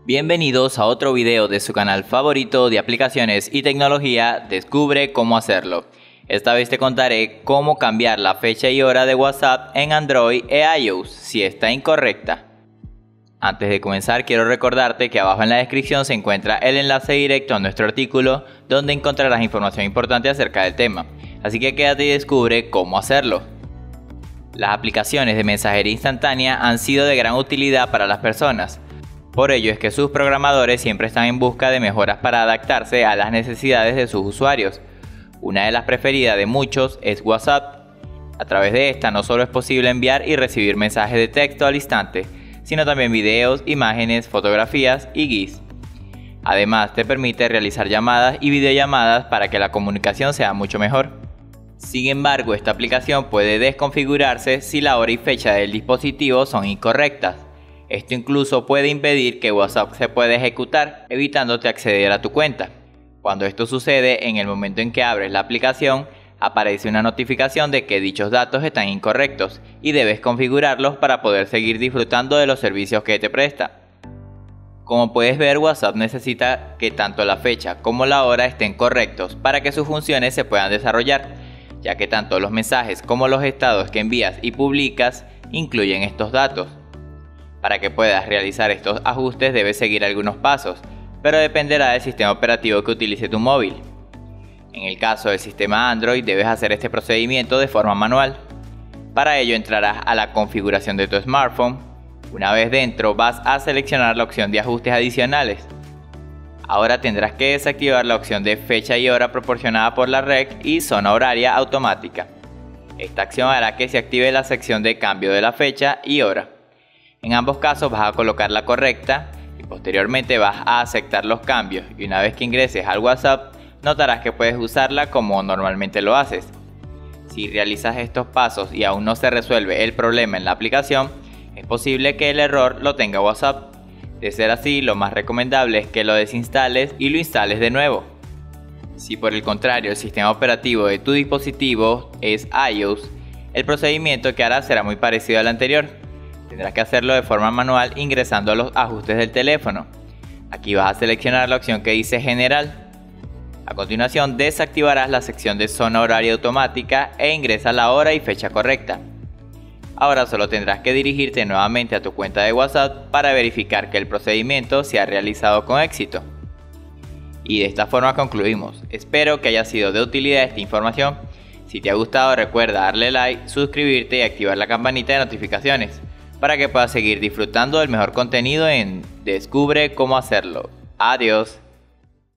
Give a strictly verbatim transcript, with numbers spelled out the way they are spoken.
Bienvenidos a otro video de su canal favorito de aplicaciones y tecnología. Descubre cómo hacerlo. Esta vez te contaré cómo cambiar la fecha y hora de WhatsApp en Android e iOS si está incorrecta. Antes de comenzar, quiero recordarte que abajo en la descripción se encuentra el enlace directo a nuestro artículo donde encontrarás información importante acerca del tema. Así que quédate y descubre cómo hacerlo. Las aplicaciones de mensajería instantánea han sido de gran utilidad para las personas. Por ello es que sus programadores siempre están en busca de mejoras para adaptarse a las necesidades de sus usuarios. Una de las preferidas de muchos es WhatsApp. A través de esta no solo es posible enviar y recibir mensajes de texto al instante, sino también videos, imágenes, fotografías y GIFs. Además te permite realizar llamadas y videollamadas para que la comunicación sea mucho mejor. Sin embargo, esta aplicación puede desconfigurarse si la hora y fecha del dispositivo son incorrectas. Esto incluso puede impedir que WhatsApp se pueda ejecutar, evitándote acceder a tu cuenta. Cuando esto sucede, en el momento en que abres la aplicación, aparece una notificación de que dichos datos están incorrectos y debes configurarlos para poder seguir disfrutando de los servicios que te presta. Como puedes ver, WhatsApp necesita que tanto la fecha como la hora estén correctos para que sus funciones se puedan desarrollar, ya que tanto los mensajes como los estados que envías y publicas incluyen estos datos. Para que puedas realizar estos ajustes debes seguir algunos pasos, pero dependerá del sistema operativo que utilice tu móvil. En el caso del sistema Android debes hacer este procedimiento de forma manual. Para ello entrarás a la configuración de tu smartphone. Una vez dentro vas a seleccionar la opción de ajustes adicionales. Ahora tendrás que desactivar la opción de fecha y hora proporcionada por la red y zona horaria automática. Esta acción hará que se active la sección de cambio de la fecha y hora. En ambos casos vas a colocar la correcta y posteriormente vas a aceptar los cambios, y una vez que ingreses al WhatsApp notarás que puedes usarla como normalmente lo haces. Si realizas estos pasos y aún no se resuelve el problema en la aplicación, es posible que el error lo tenga WhatsApp. De ser así, lo más recomendable es que lo desinstales y lo instales de nuevo. Si por el contrario el sistema operativo de tu dispositivo es iOS, el procedimiento que harás será muy parecido al anterior. Tendrás que hacerlo de forma manual ingresando a los ajustes del teléfono. Aquí vas a seleccionar la opción que dice General. A continuación desactivarás la sección de zona horaria automática e ingresa la hora y fecha correcta. Ahora solo tendrás que dirigirte nuevamente a tu cuenta de WhatsApp para verificar que el procedimiento se ha realizado con éxito. Y de esta forma concluimos. Espero que haya sido de utilidad esta información. Si te ha gustado, recuerda darle like, suscribirte y activar la campanita de notificaciones para que puedas seguir disfrutando del mejor contenido en Descubre cómo hacerlo. Adiós.